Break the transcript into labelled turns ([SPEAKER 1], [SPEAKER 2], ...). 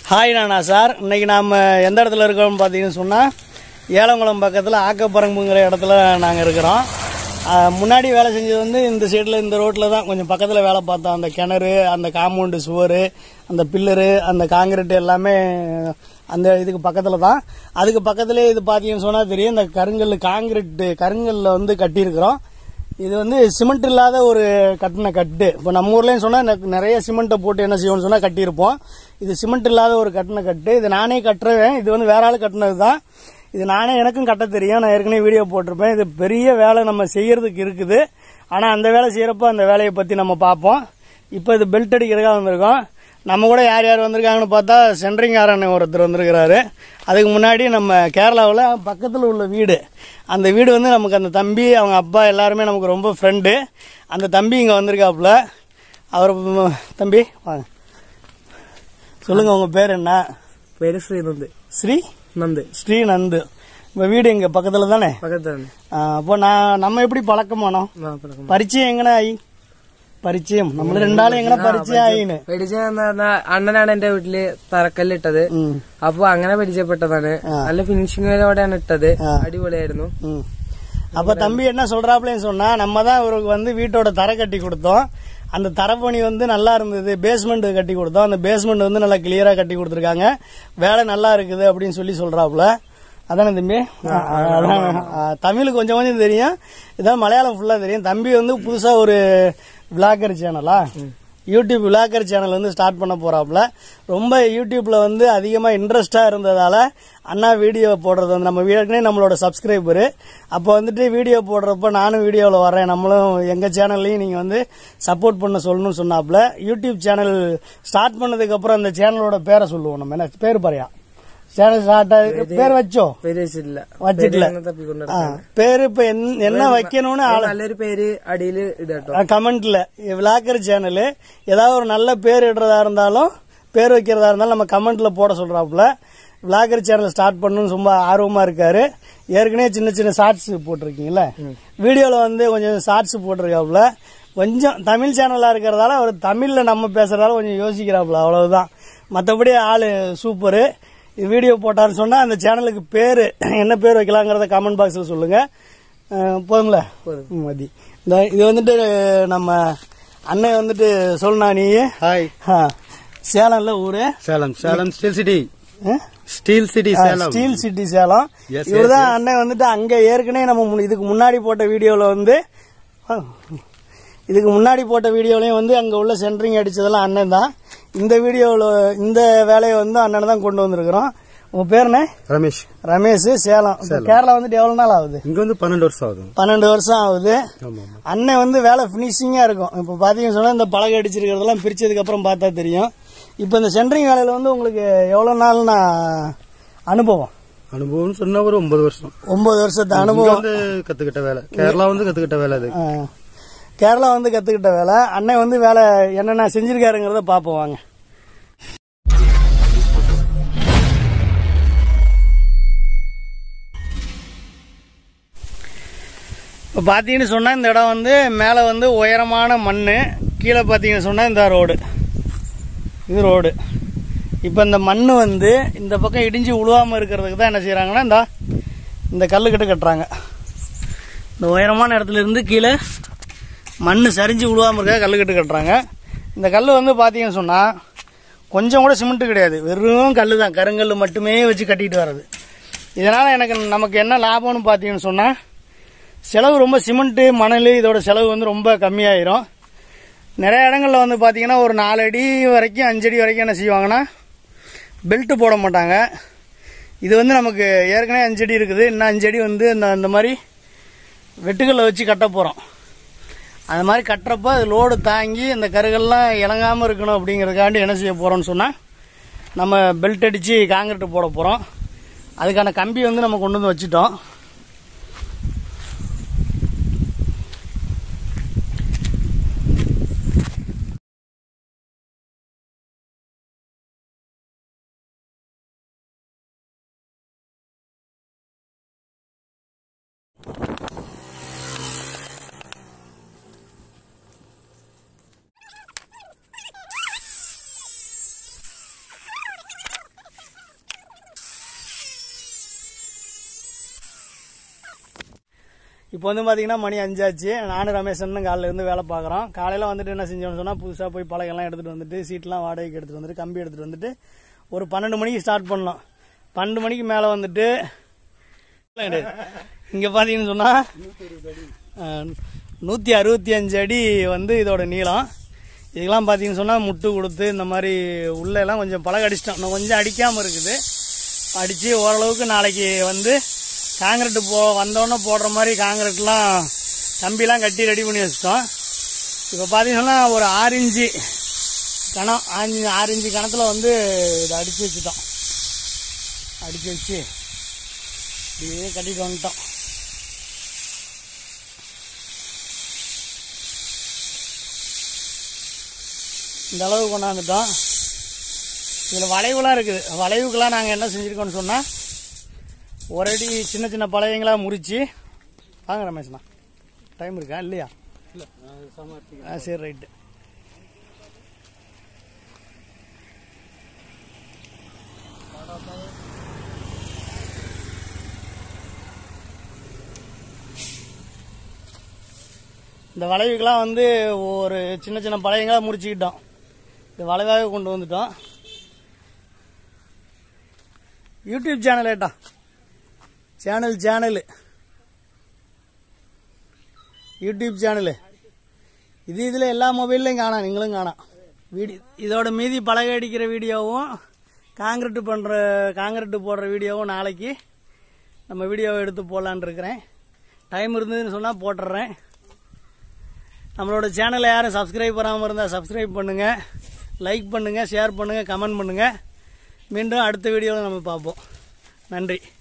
[SPEAKER 1] Hi நானா sir. இன்றைக்கி நாம் எந்த இடத்துல இருக்கோம்னு பார்த்தீங்கன்னு சொன்னால் ஏலங்குளம் பக்கத்தில் ஆக்கப்பரம்புங்கிற இடத்துல நாங்கள் இருக்கிறோம். முன்னாடி வேலை செஞ்சது வந்து இந்த சைடில் இந்த ரோட்டில் தான் கொஞ்சம் பக்கத்தில் வேலை பார்த்தோம். அந்த கிணறு, அந்த காம்பவுண்டு சுவர், அந்த பில்லரு, அந்த காங்கிரீட் எல்லாமே அந்த இதுக்கு பக்கத்தில் தான். அதுக்கு பக்கத்துலேயே இது பார்த்தீங்கன்னு சொன்னால் தெரியும், இந்த கருங்கல்லில் வந்து கட்டியிருக்கிறோம். இது வந்து சிமெண்ட் இல்லாத ஒரு கட்டின கட்டு. இப்போ நம்ம ஊர்லேயும் சொன்னால் நிறைய சிமெண்ட்டை போட்டு என்ன செய்வோம்னு சொன்னால் கட்டியிருப்போம். இது சிமெண்ட் இல்லாத ஒரு கட்டின கட்டு. இது நானே கட்டுறேன். இது வந்து வேற ஆள் கட்டினது தான். இது நானே எனக்கும் கட்ட தெரியும். நான் ஏற்கனவே வீடியோ போட்டிருப்பேன். இது பெரிய வேலை நம்ம செய்யறதுக்கு இருக்குது. ஆனால் அந்த வேலை செய்யறப்ப அந்த வேலையை பற்றி நம்ம பார்ப்போம். இப்போ இது பெல்ட் அடிக்கிறதுக்காக வந்திருக்கோம். நம்ம கூட யார் யார் வந்திருக்காங்கன்னு பார்த்தா சென்ட்ரிங்காரன் ஒருத்தர் வந்திருக்கிறாரு. அதுக்கு முன்னாடி நம்ம கேரளாவில் பக்கத்தில் உள்ள வீடு, அந்த வீடு வந்து நமக்கு அந்த தம்பி அவங்க அப்பா எல்லாருமே நமக்கு ரொம்ப ஃப்ரெண்டு. அந்த தம்பி இங்கே வந்திருக்காப்புல. அவர் தம்பி வாங்க, சொல்லுங்க உங்க பேர் என்ன?
[SPEAKER 2] பேரு ஸ்ரீநந்து.
[SPEAKER 1] ஸ்ரீநந்து. இப்போ வீடு இங்க பக்கத்துல தானே?
[SPEAKER 2] பக்கத்துல.
[SPEAKER 1] அப்போ நம்ம எப்படி பழக்கமானோம்? பரிச்சயம் എങ്ങനെ ആയി? പരിചയം നമ്മൾ രണ്ടാളും എങ്ങനെ പരിചയം ആയിന്?
[SPEAKER 2] പരിചയം എന്ന് പറഞ്ഞാൽ അണ്ണനാണ് എന്റെ വീട്ടില് തറക്കല്ലിട്ടത്. അപ്പൊ അങ്ങനെ പരിചയപ്പെട്ടതാണ്. നല്ല ഫിനിഷിങ്ങോടെയാണ് ഇട്ടത്. അടിപൊളിയായിരുന്നു.
[SPEAKER 1] அப்ப தம்பி என்ன சொல்றாப்லன்னு சொன்னா, நம்ம தான் இவருக்கு வந்து வீட்டோட தரை கட்டி கொடுத்தோம். அந்த தரைப்பணி வந்து நல்லா இருந்தது. பேஸ்மெண்ட் கட்டி கொடுத்தோம். அந்த பேஸ்மெண்ட் வந்து நல்லா கிளியரா கட்டி கொடுத்துருக்காங்க. வேலை நல்லா இருக்குது அப்படின்னு சொல்றாப்ல. அதானே தம்பி? தமிழ் கொஞ்சம் கொஞ்சம் தெரியும், இதான் மலையாளம் ஃபுல்லா தெரியும். தம்பி வந்து புதுசா ஒரு விளாகர் சேனலா, யூடியூப் விளாகர் சேனல் வந்து ஸ்டார்ட் பண்ண போறாப்ல. ரொம்ப யூடியூப்ல வந்து அதிகமா இன்ட்ரெஸ்டா இருந்ததால அண்ணா வீடியோ போடுறது வந்து நம்ம ஏற்கனவே நம்மளோட சப்ஸ்கிரைபரு. அப்போ வந்துட்டு வீடியோ போடுறப்ப நானும் வீடியோவில் வரேன், நம்மளும் எங்க சேனல்லையும் நீங்க வந்து சப்போர்ட் பண்ண சொல்லணும்னு சொன்னாப்ல. யூடியூப் சேனல் ஸ்டார்ட் பண்ணதுக்கு அப்புறம் அந்த சேனலோட பேரை சொல்லுவோம். நம்ம என்ன பேர் பாரியா சேனல் ஸ்டார்ட் பேர் வச்சோ? வச்சிட்டல பேரு இப்ப என்ன வைக்கணும்னு
[SPEAKER 2] നല്ലൊരു പേര് അടിയില്
[SPEAKER 1] கமெண்ட்ல விளாக்கர் சேனல் ஏதாவது ஒரு நல்ல பேர் இடுறதா இருந்தாலும் பேர் வைக்கிறதா இருந்தாலும் நம்ம கமெண்ட்ல போட சொல்றாப்புல. விளாகர் சேனல் ஸ்டார்ட் பண்ணணும்னு ரொம்ப ஆர்வமா இருக்காரு. ஏற்கனவே சின்ன சின்ன ஷார்ட்ஸ் போட்டிருக்கீங்கல்ல, வீடியோல வந்து கொஞ்சம் ஷார்ட்ஸ் போட்டிருக்காப்புல. கொஞ்சம் தமிழ் சேனலா இருக்கிறதால அவர் தமிழ்ல நம்ம பேசுறதால கொஞ்சம் யோசிக்கிறாப்புல, அவ்வளவுதான். மற்றபடி ஆளு சூப்பரு. வீடியோ போட்டான்னு சொன்னா அந்த சேனலுக்கு பேரு என்ன பேர் வைக்கலாங்கிறத கமெண்ட் பாக்ஸ்ல சொல்லுங்க. போதுங்களா? மதி இது வந்துட்டு நம்ம அண்ணன் வந்துட்டு சொல்லணா நீ? ஹாய். சேலம்ல ஊரு? Salem steel city Salem. இவர்தான் அண்ணன் வந்துட்டு அங்க ஏற்கனவே நம்ம இதுக்கு முன்னாடி போட்ட வீடியோலயும் வந்து அங்க உள்ள சென்டரிங் அடிச்சதெல்லாம் அண்ணன் தான். இந்த வீடியோல இந்த வேலையை வந்து அண்ணன் தான் கொண்டு வந்திருக்கிறோம். உங்க பேர் என்ன? ரமேஷ். சேலம். கேரளா வந்துட்டு எவ்வளவு நாள் ஆகுது?
[SPEAKER 3] இங்க வந்து 12 வருஷம் ஆகுது.
[SPEAKER 1] 12 வருஷம் ஆகுது. அண்ணன் வந்து வேலை பினிஷிங்கா இருக்கும். இப்ப பாத்தீங்கன்னு சொன்னா இந்த பலகை அடிச்சிருக்கிறதெல்லாம் பிரிச்சதுக்கு அப்புறம் பார்த்தா தெரியும். இப்ப இந்த சென்டரிங் வேலையில வந்து உங்களுக்கு எவ்வளவு நாள்னா
[SPEAKER 3] அனுபவம் சொன்னா ஒரு 9 வருஷம்.
[SPEAKER 1] 9 வருஷத்து அனுபவம்
[SPEAKER 3] கத்துக்கிட்ட வேலை. கேரளா வந்து கத்துக்கிட்ட வேலை. அது
[SPEAKER 1] கேரளா வந்து கத்துக்கிட்ட வேலை. அண்ணன் வந்து வேலை என்னென்ன செஞ்சிருக்காருங்கிறத பாப்போம் வாங்க. இப்போ பார்த்தீங்கன்னு சொன்னால் இந்த இடம் வந்து மேலே வந்து உயரமான மண், கீழே பார்த்தீங்கன்னு சொன்னால் இந்த இது ரோடு. இப்போ இந்த மண் வந்து இந்த பக்கம் இடிஞ்சு உழுவாமல் இருக்கிறதுக்கு தான் என்ன செய்கிறாங்கன்னா இந்த கல்லுக்கிட்ட கட்டுறாங்க. இந்த உயரமான இடத்துல இருந்து கீழே மண் சரிஞ்சு விழுவாமல் இருக்க கல்லுக்கட்டு கட்டுறாங்க. இந்த கல் வந்து பார்த்தீங்கன்னு சொன்னால் கொஞ்சம் கூட சிமெண்ட் கிடையாது, வெறும் கல் தான், கருங்கல் மட்டுமே வச்சு கட்டிட்டு வர்றது. இதனால் நமக்கு என்ன லாபம்னு பார்த்தீங்கன்னு சொன்னால் செலவு ரொம்ப சிமெண்ட்டு மணல் இதோட செலவு வந்து ரொம்ப கம்மியாயிரும். நிறைய இடங்களில் வந்து பார்த்தீங்கன்னா ஒரு 4 அடி வரைக்கும் 5 அடி வரைக்கும் என்ன செய்வாங்கன்னா பெல்ட்டு போட மாட்டாங்க. இது வந்து நமக்கு ஏற்கனவே 5 அடி இருக்குது, இன்னும் 5 அடி வந்து இந்த மாதிரி வெட்டுக்கல்லை வச்சு கட்ட போகிறோம். அந்த மாதிரி கட்டுறப்ப அது லோடு தாங்கி இந்த கருகள்லாம் இறங்காமல் இருக்கணும் அப்படிங்கிறதுக்காண்டி என்ன செய்ய போகிறோம்னு சொன்னால் நம்ம பெல்ட் அடித்து காங்கிரீட் போட போகிறோம். அதுக்கான கம்பி வந்து நம்ம கொண்டு வந்து வச்சுட்டோம். இப்போ வந்து பார்த்தீங்கன்னா மணி 5 ஆச்சு. நானும் ரமேஷன் காலையில் இருந்து வேலை பார்க்குறோம். காலையில் வந்துட்டு என்ன செஞ்சோம்னு சொன்னால் புதுசாக போய் பலகைலாம் எடுத்துகிட்டு வந்துட்டு சீட்லாம் வாடகைக்கு எடுத்துகிட்டு வந்துட்டு கம்பி எடுத்துகிட்டு வந்துட்டு ஒரு 12 மணிக்கு ஸ்டார்ட் பண்ணோம். 12 மணிக்கு மேலே வந்துட்டு இங்கே பார்த்தீங்கன்னு சொன்னால் 165 அடி வந்து இதோட நீளம். இதுக்கெல்லாம் பார்த்தீங்கன்னு சொன்னால் முட்டு கொடுத்து இந்த மாதிரி உள்ளெல்லாம் கொஞ்சம் பலகை அடிச்சிட்டோம். இன்னும் கொஞ்சம் அடிக்காமல் இருக்குது. அடித்து ஓரளவுக்கு நாளைக்கு வந்து காங்கிரீட்டு வந்தோடனே போடுற மாதிரி காங்கிரீட்லாம் கம்பிலாம் கட்டி ரெடி பண்ணி வச்சிட்டோம். இப்போ பார்த்தீங்கன்னா ஒரு 6 இன்ச்சு கணம் 6 இன்ச்சு கணத்தில் வந்து இதை அடித்து வச்சுட்டோம். அடித்து வச்சு இப்படியே கட்டிட்டு வந்துட்டோம். இந்த அளவு கொண்டாந்துட்டோம். இதில் வளைவுலாம் இருக்குது. வளைவுக்கெல்லாம் நாங்கள் என்ன செஞ்சுருக்கோம்னு சொன்னால் ஒரு அடி சின்ன சின்ன பழையங்களா முறிச்சு வாங்க ரமேஷ்ண்ணா. டைம் இருக்கா இல்லையா? சரி ரைட்டு. இந்த வளைவுக்கெல்லாம் வந்து ஒரு சின்ன சின்ன பழையங்களா முறிச்சுக்கிட்டோம். இந்த வளைவாக கொண்டு வந்துட்டோம். யூடியூப் சேனல் ஏட்டா சேனல் யூடியூப் சேனலு இதில் எல்லா மொபைல்லையும் காணாம், நீங்களும் காணாம். இதோட மீதி பலகை அடிக்கிற வீடியோவும் காங்கிரீட்டு போடுற வீடியோவும் நாளைக்கு நம்ம வீடியோவை எடுத்து போடலான்னு இருக்கிறேன். டைம் இருந்ததுன்னு சொன்னால் போட்டுடுறேன். நம்மளோட சேனலை யாரும் சப்ஸ்கிரைப் பண்ணாமல் இருந்தால் சப்ஸ்கிரைப் பண்ணுங்கள், லைக் பண்ணுங்கள், ஷேர் பண்ணுங்கள், கமெண்ட் பண்ணுங்கள். மீண்டும் அடுத்த வீடியோவில் நம்ம பார்ப்போம். நன்றி.